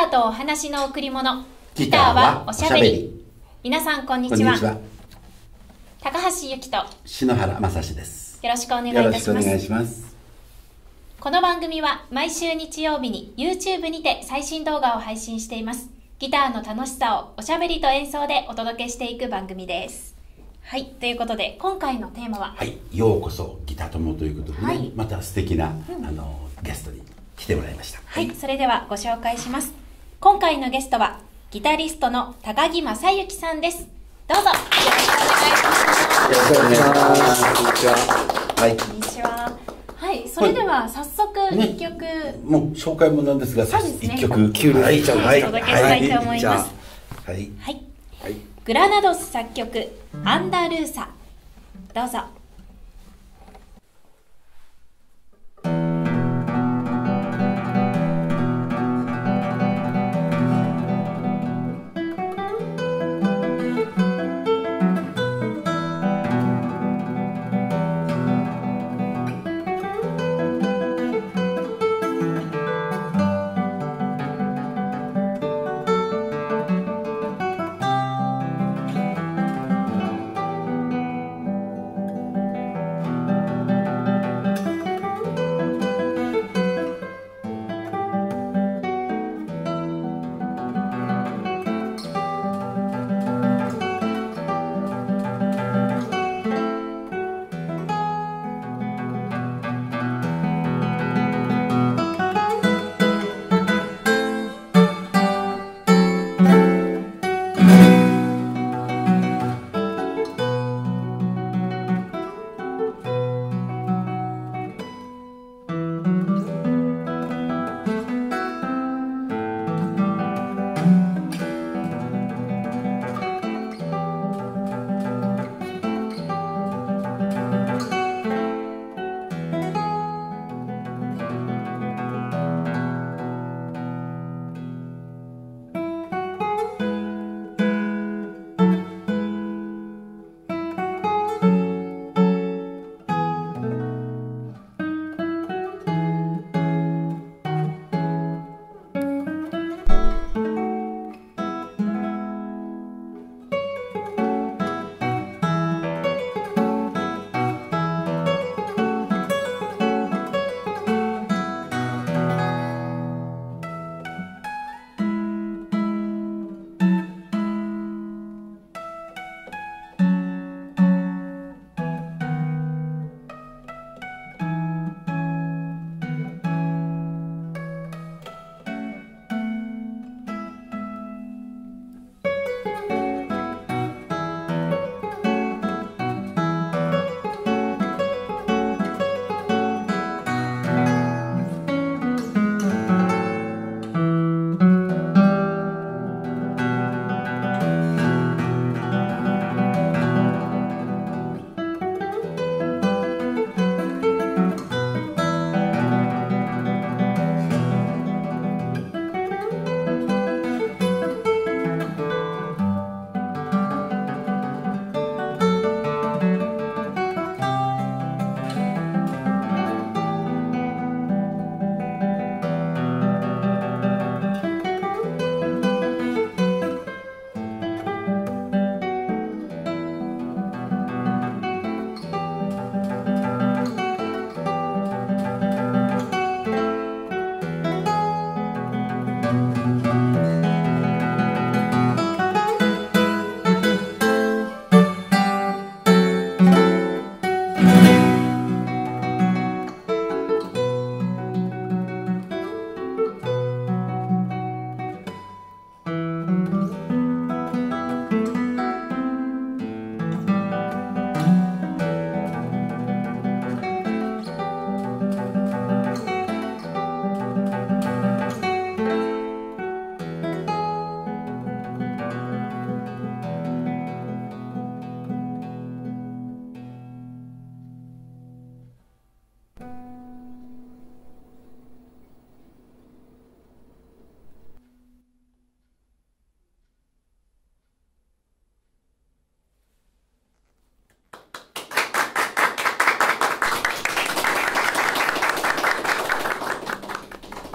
ーとお話の贈り物、 ギターはおしゃべり。 皆さんこんにこんちは。 にちは。 高橋由紀と篠原正史です。 よろしくお願いいよろたします。 しくお願いします。 この番組は毎週日曜日に YouTube にて最新動画を配信しています。ギターの楽しさをおしゃべりと演奏でお届けしていく番組です。はい、ということで今回のテーマは、 はい、ようこそギター友ということでね、 はい、 また素敵な、ゲストに来てもらいました。 はい、それではご紹介します。今回のゲストはギタリストの高木正幸さんです。どうぞよろしくお願いします。 よろしくお願いします。こんにちは。はい。 こんにちは。はい、それでは早速一曲、 もう紹介もなんですが、 そうですね、 一曲急にお届けしたいと思います。 はい。 はい。グラナドス作曲アンダルーサ、どうぞ。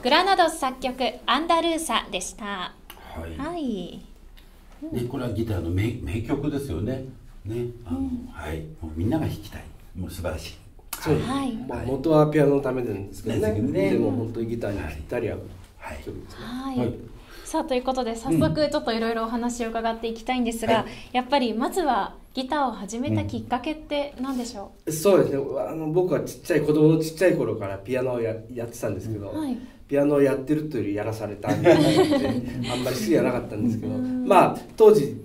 グラナドス作曲アンダルーサでした。 はい。 はい。 ね、これはギターの名曲ですよね。ね、はい、もうみんなが弾きたい、もう素晴らしい。 そう、はい、まあ元はピアノのためなんですけどね。でも本当にギターにぴったり合う曲ですね。 はい。さあということで早速ちょっといろいろお話を伺っていきたいんですが、やっぱりまずはギターを始めたきっかけって何でしょう？ そうですね。僕は子供のちっちゃい頃からピアノをやってたんですけど、ピアノをやってるというよりやらされたんで、あんまり好きじゃなかったんですけど、まあ当時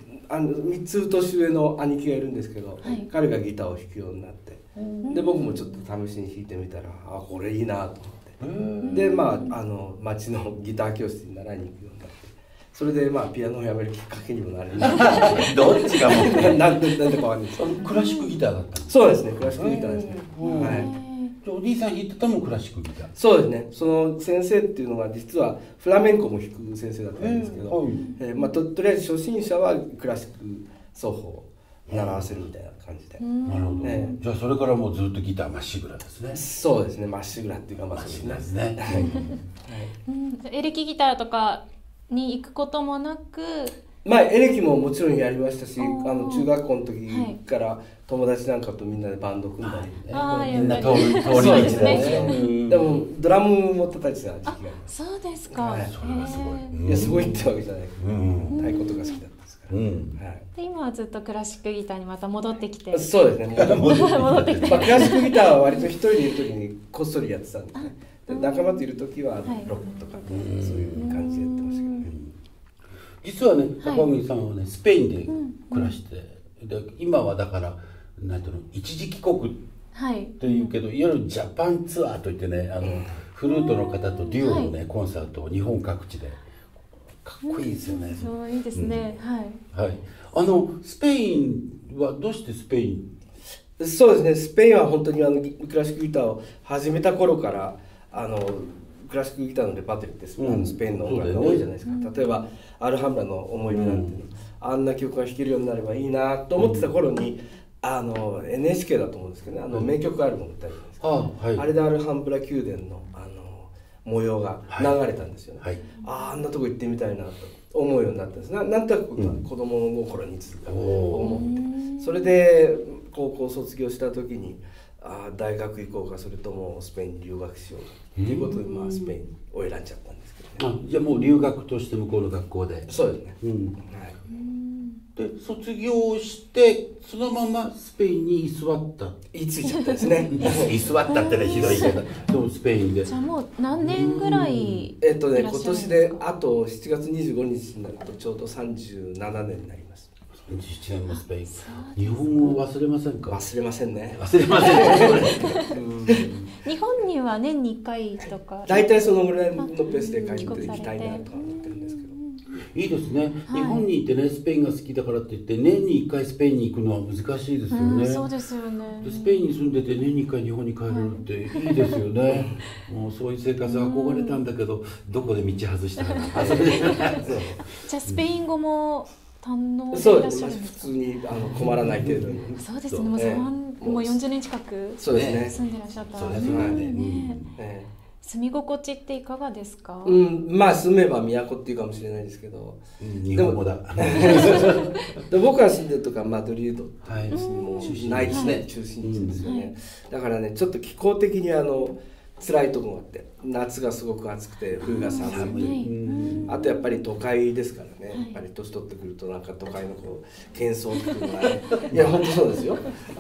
3つ年上の兄貴がいるんですけど、彼がギターを弾くようになって、で僕もちょっと試しに弾いてみたら、あ、これいいなと思って、でまあ町のギター教室に習いに行くようになって、それでまあピアノをやめるきっかけにもなる。 どっちがもうなんでかわかんないです。 クラシックギターだった。 そうですね、クラシックギターですね。はい。 お兄さん弾いてたのもクラシックギター。 そうですね。その先生っていうのが実はフラメンコも弾く先生だったんですけど、まあとりあえず初心者はクラシック奏法を習わせるみたいな感じで。 なるほど。じゃあそれからもうずっとギターまっしぐらですね。 そうですね、まっしぐらっていうかまっしぐらですね。 エレキギターとかに行くこともなく、 まあエレキももちろんやりましたし、中学校の時から友達なんかとみんなでバンド組んだり、 みんな通り道で。でもドラムも叩いてた時期があります。 そうですか。 それはすごい。 いやすごいってわけじゃないけど、太鼓とか好きだったんですから。 で今はずっとクラシックギターにまた戻ってきて。 そうですね。戻ってきて。クラシックギターは割と一人でいる時にこっそりやってたんですね。仲間といる時はロックとかそういう感じでやってましたけどね。 実はね、高木さんはね、スペインで暮らして、で今はだからなんていうの、一時帰国っていうけど、いわゆるジャパンツアーといってね、フルートの方とデュオのね、コンサートを日本各地で、かっこいいですよね。 そういいですね。 はい。スペインはどうしてスペイン？ そうですね。スペインは本当にクラシックギターを始めた頃からクラシックギターのレパートリーってスペインの音楽が多いじゃないですか。例えばアルハンブラの思い出なんていうの、あんな曲が弾けるようになればいいなと思ってた頃に、NHK だと思うんですけどね、名曲アルバムってあるじゃないですか。あれでアルハンブラ宮殿の模様が流れたんですよね。あんなとこ行ってみたいなと思うようになったんです。なんとなく子供の頃に思って、それで高校卒業した時に大学行こうか、それともスペインに留学しようかっていうことで、まあスペインを選んじゃったんですけどね。 じゃあもう留学として向こうの学校で。 そうですね。 で卒業してそのままスペインに居座った。 居ついちゃったですね。 居座ったってね、ひどいけど、でもスペインで。 じゃあもう何年ぐらい？ 今年であと7月25日になるとちょうど37年になります。 37年のスペイン。日本語忘れませんか？ 忘れませんね。 忘れません。日本には年に1回とか。 大体そのぐらいのペースで帰っていきたいなと思ってるんですけど。 いいですね。日本にいてね、スペインが好きだからって言って年に1回スペインに行くのは難しいですよね。 そうですよね。 スペインに住んでて年に1回日本に帰れるっていいですよね。もうそういう生活憧れたんだけど、どこで道外したかな。 じゃあスペイン語も堪能でいらっしゃるんですか？ 普通に困らない程度に。 そうですね。もう40年近く住んでらっしゃった。 そうですね。 住み心地っていかがですか？ まあ住めば都っていうかもしれないですけど、 日本語だ。 で僕が住んでるとかマドリードっていうもう内地ね、中心地ですよね。だからね、ちょっと気候的に辛いところがあって、夏がすごく暑くて冬が寒い。あとやっぱり都会ですからね、やっぱり年取ってくるとなんか都会の喧騒っていうのがね、いや本当そうですよ。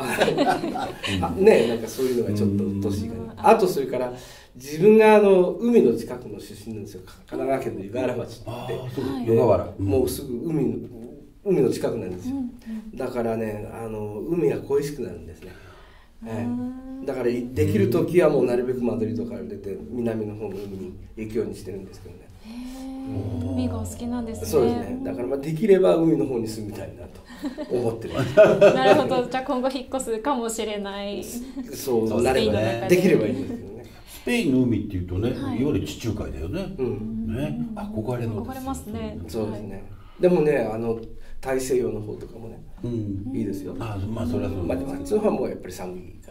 ね、なんかそういうのがちょっと鬱陶しいから。あとそれから自分が海の近くの出身なんですよ。神奈川県の湯河原町って。 湯河原。 もうすぐ海の近くなんですよ。だからね、海が恋しくなるんですね。だからできる時はもうなるべくマドリードから出て南の方の海に行くようにしてるんですけどね。 海がお好きなんですね。 そうですね。だからできれば海の方に住みたいなと思ってる。 なるほど。じゃあ今後引っ越すかもしれない。 そうなればね、できればいいんですけどね。 スペインの海っていうとね、いわゆる地中海だよね。ね、憧れの。 憧れますね。 そうですね。でもね、大西洋の方とかもね、いいですよ。 まあそれはそう。 まあその方はもうやっぱり寒いから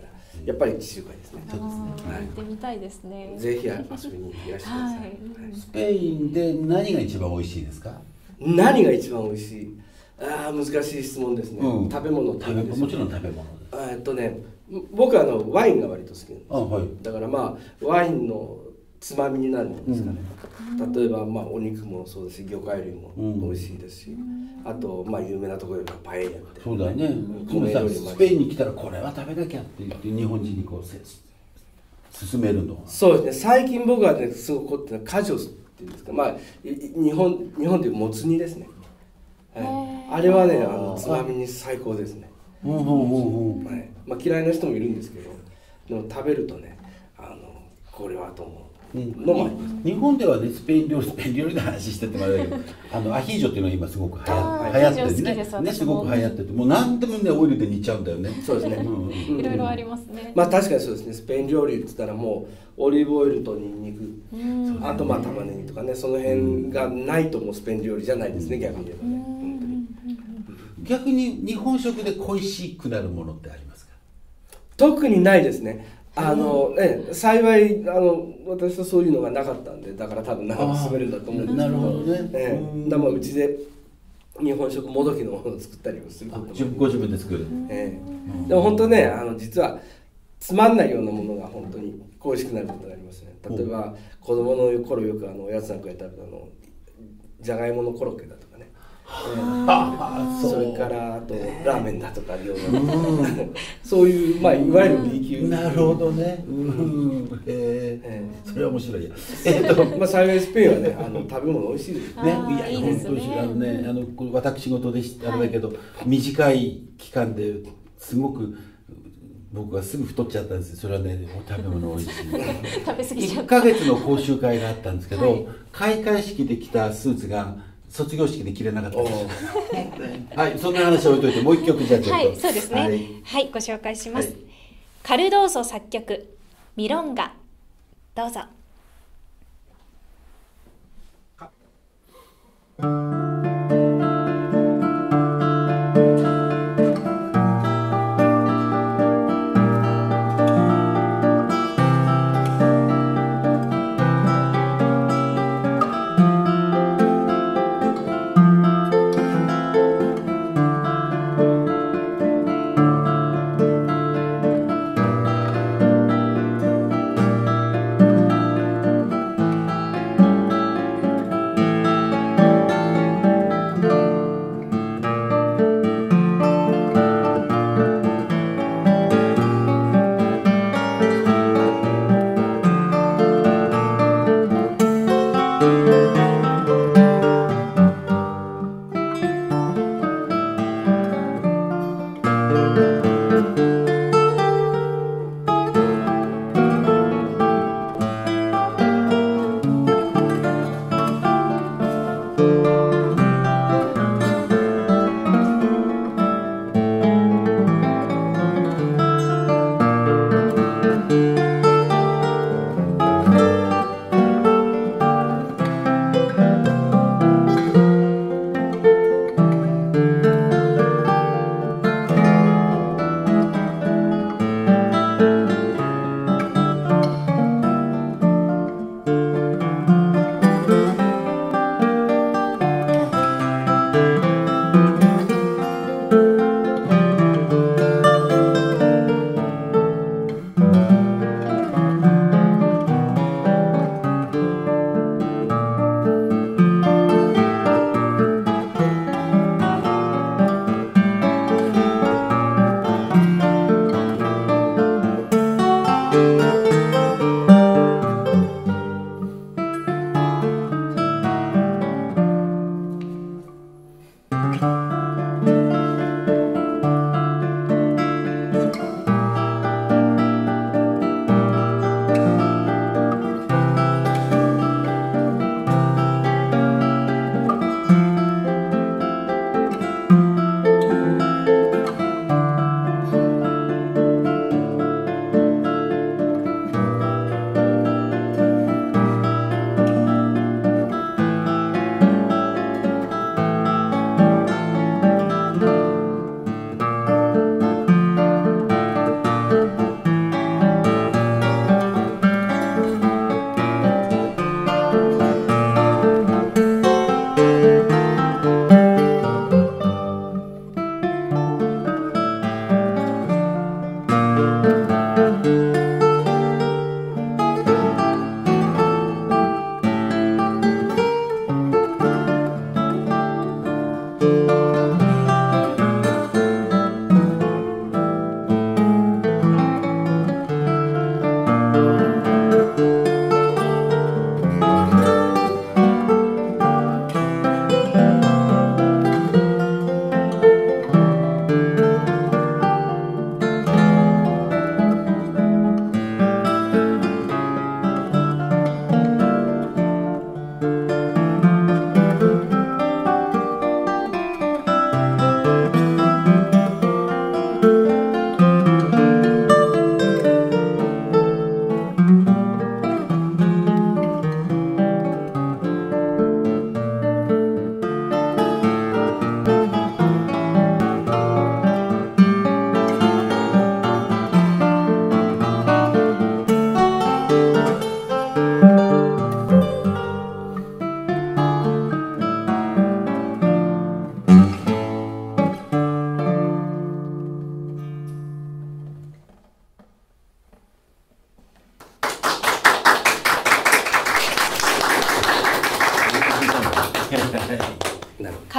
やっぱり地中海ですね。 行ってみたいですね。 ぜひ遊びにいらしてください。 スペインで何が一番美味しいですか？ 何が一番美味しい？難しい質問ですね。食べ物っていうですね。 もちろん食べ物です。 僕はワインが割と好きなんです。 はい、 だからワインのつまみになるものですかね。例えばお肉もそうですし、魚介類も美味しいですし、あと有名なところでパエリアみたいな。 そうだよね。スペインに来たらこれは食べなきゃって言って日本人にこう勧めるのは。そうですね。最近僕はねすごく凝ってカジョスっていうんですか、日本でいうもつ煮ですね。あれはねつまみに最高ですね。嫌いな人もいるんですけど、でも食べるとねこれはと思う。 日本ではねスペイン料理の話しててもあれだけどアヒージョっていうのが今すごく流行ってるね。すごく流行ってて、もう何でもねオイルで煮ちゃうんだよね。 そうですね。 いろいろありますね。 確かにそうですね。スペイン料理って言ったらもうオリーブオイルとニンニク、あと玉ねぎとかね、その辺がないともうスペイン料理じゃないですね、逆に言えばね。 逆に日本食で恋しくなるものってありますか？ 特にないですね。幸い私はそういうのがなかったんで、だから多分長く進めるんだと思うんですけど、 なるほどね。 だからうちで日本食もどきのものを作ったりもすることもご自分で作る。 でも本当ね実はつまんないようなものが本当に恋しくなることがありますね。例えば子供の頃よくおやつなんかで食べたじゃがいものコロッケだとかね。それからあとラーメンだとか餃子そういういわゆる B 級。 なるほどね。それは面白いや。 幸いスペインはね食べ物美味しいですね。 いや本当に私事であれだけど短い期間ですごく僕はすぐ太っちゃったんです。それはね食べ物美味しい。 食べ過ぎちゃった。 1ヶ月の講習会があったんですけど、開会式で着たスーツが卒業式で着れなかったです。はい、そんな話を置いといてもう一曲じゃあちょっと。 はい、そうですね。はい、ご紹介します。カルドーソ作曲ミロンガ、どうぞ。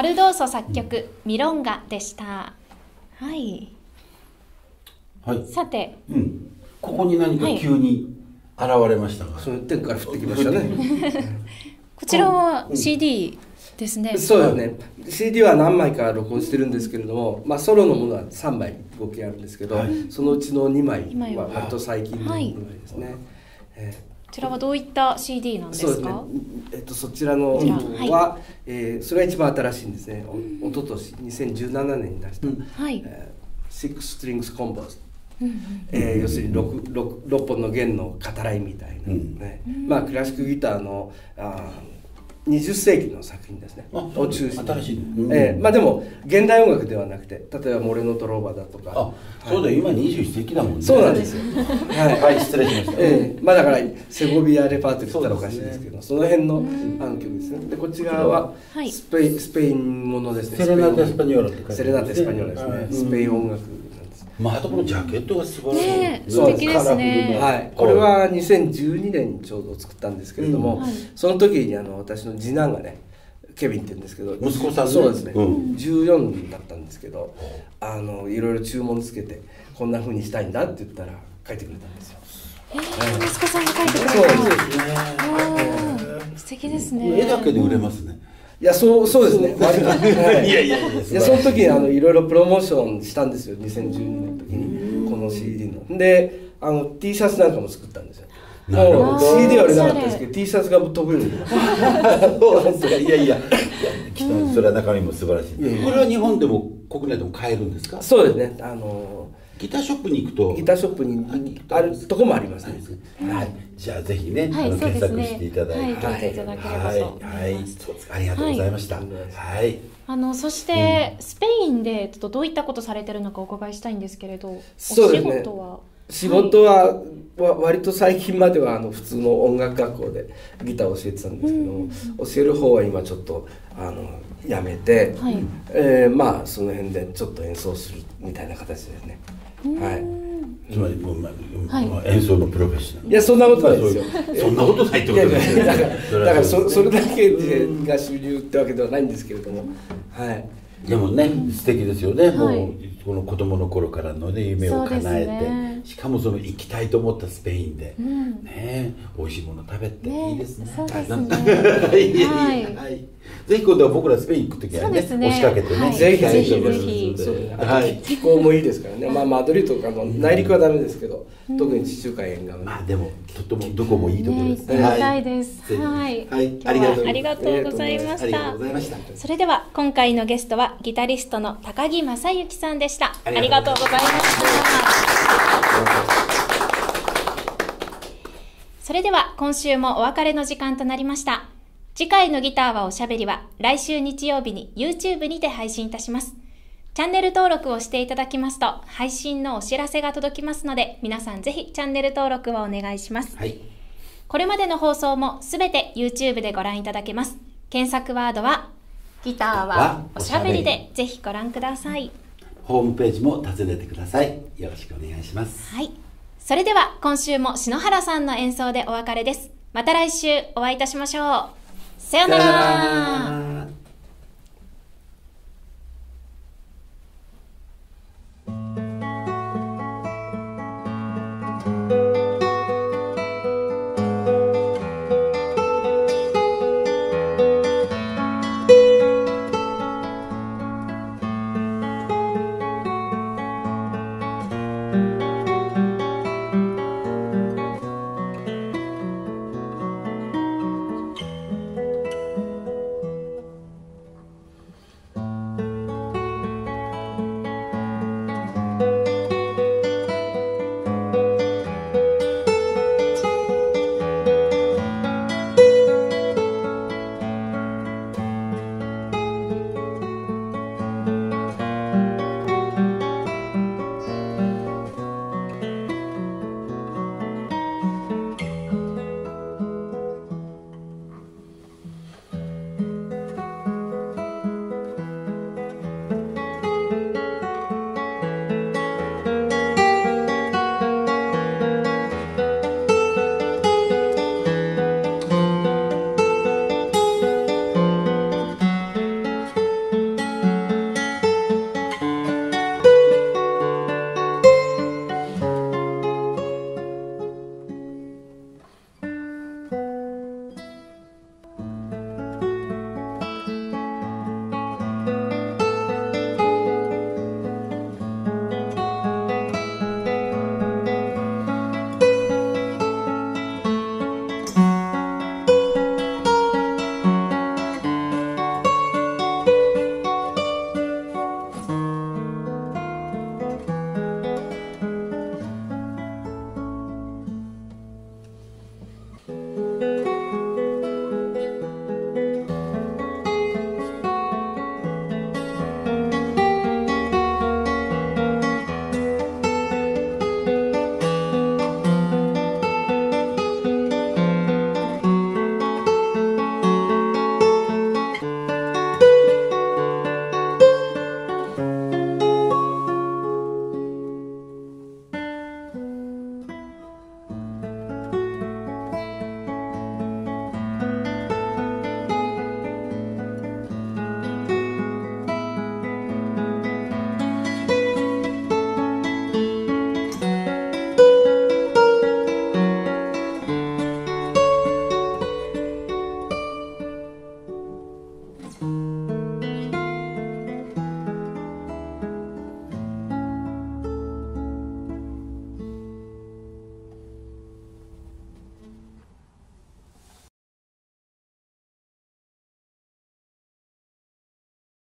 ルドーソ作曲、ミロンガでした。はい。 はい。 さて、 ここに何か急に現れましたが、 その天から降ってきましたね。 こちらは CD ですね。 そうですね。CD は何枚か録音してるんですけれども、まあソロのものは3枚合計あるんですけど、そのうちの2枚は割と最近のものですね。 こちらはどういった CD なんですか？ そうですね。そちらのは、それが一番新しいんですね。一昨年2017年に出した、Six Strings Combos。要するに 6本の弦の語らいみたいな、まあクラシックギターの20世紀の作品ですねを中心に新しい、 まあでも現代音楽ではなくて、例えばモレノトローバだとか、 そうだ、今21世紀だもんね。 そうなんですよ。 はい、失礼しました。 まあだからセゴビアレパートリーって言ったらおかしいですけど、その辺の曲ですね。でこちらはスペインものですね。 セレナテ・エスパニョーラって書いてある。 セレナテ・エスパニョーラですね。スペイン音楽。 まあ、あとこのジャケットが素晴らしい。 素敵ですね。 はい、これは2012年にちょうど作ったんですけれども、その時に私の次男がね、ケビンって言うんですけど、 息子さんね。 そうですね。14だったんですけど、いろいろ注文つけてこんな風にしたいんだって言ったら書いてくれたんですよ。 息子さんが書いてくれた。 そうですね。素敵ですね。 絵だけで売れますね。 いや、そうですね。割と。 いや、 その時いろいろプロモーションしたんですよ。2012年の時にこの CD の。で、T シャツなんかも作ったんですよ。もう CD は売れなかったですけど、T シャツが飛ぶように。 いや、きっとそれは中身も素晴らしい。これは日本でも国内でも買えるんですか？ そうですね。 ギターショップに行くと、 ギターショップにあるとこもありますね。 はい、じゃあぜひね、検索していただいて、 はい、いただければと思います。 ありがとうございました。はい。 そしてスペインでどういったことされてるのかお伺いしたいんですけれど、 そうですね。仕事は割と最近までは普通の音楽学校でギターを教えてたんですけども、教える方は今ちょっとやめて、まあその辺でちょっと演奏するみたいな形ですね。はい。 つまり演奏のプロフェッショナル。 いや、そんなことないですよ。 そんなことないってことですよ。 だからそれだけが主流ってわけではないんですけれども、はい。 でもね、素敵ですよね。もうこの子供の頃からのね、夢を叶えて、しかもその行きたいと思ったスペインでね、美味しいもの食べていいですね。 そうですね。 はい。ぜひ今度は僕らスペイン行くときはね、押しかけてね。 ぜひ。気候もいいですからね。まあマドリードとかの内陸はダメですけど、特に地中海沿岸は。 まあでもとてもどこもいいところですね。 行ってみたいです。はい。 ありがとうございました。それでは今回のゲストはギタリストの高木正幸さんでした。ありがとうございました。それでは今週もお別れの時間となりました。次回のギターはおしゃべりは来週日曜日に YouTube にて配信いたします。チャンネル登録をしていただきますと配信のお知らせが届きますので、皆さんぜひチャンネル登録をお願いします。これまでの放送もすべて YouTube でご覧いただけます。検索ワードはギターはおしゃべりでぜひご覧ください。 ホームページも訪ねてください。よろしくお願いします。 はい。それでは今週も篠原さんの演奏でお別れです。また来週お会いいたしましょう。さよなら。